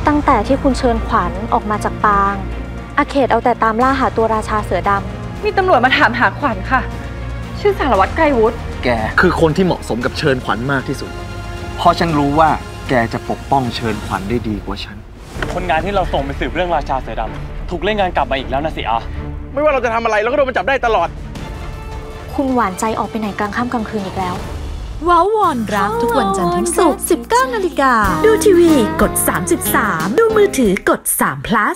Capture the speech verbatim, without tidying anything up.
ตั้งแต่ที่คุณเชิญขวัญออกมาจากปางอาเขตเอาแต่ตามล่าหาตัวราชาเสือดำมีตำรวจมาถามหาขวัญค่ะชื่อสารวัตรไกรวุฒิแกคือคนที่เหมาะสมกับเชิญขวัญมากที่สุดเพราะฉันรู้ว่าแกจะปกป้องเชิญขวัญได้ดีกว่าฉันคนงานที่เราส่งไปสืบเรื่องราชาเสือดำถูกเล่นงานกลับมาอีกแล้วนะสิอาไม่ว่าเราจะทำอะไรเราก็โดนมันจับได้ตลอดคุณหวานใจออกไปไหนกลางค่ำกลางคืนอีกแล้วว้าววอนรักทุกวันจันทร์ถึงศุกร์ สิบเก้านาฬิกาดูทีวีกดสามสิบสามดูมือถือกดสาม plus